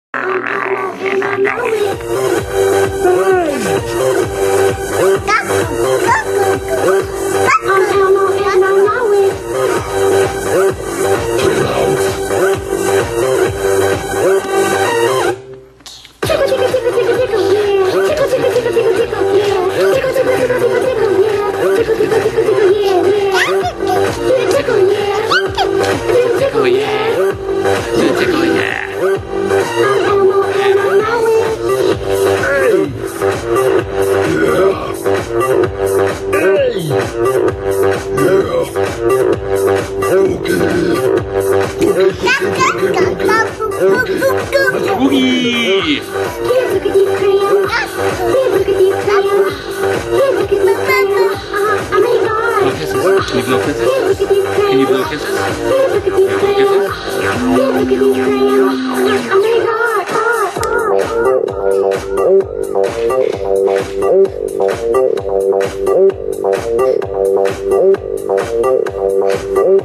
And I know it. I'm Elmo and I know it. Tickle, tickle, tickle, tickle, tickle, yeah. Tickle, tickle, tickle, tickle, tickle, yeah. Tickle, tickle, tickle, tickle, tickle, yeah. Tickle, tickle, tickle, tickle, yeah, yeah. Tickle, yeah. Tickle, yeah. Tickle, yeah. I'm Elmo and I know it. Hey! Yeah! Let's boogie! Look at these crayons. Look at these crayons. Look at these crayons. Oh my God. Blow kisses. Can you blow kisses? Look at these crayons. Can you blow kisses? Look at these crayons. Look at these crayons. Oh my God. Oh,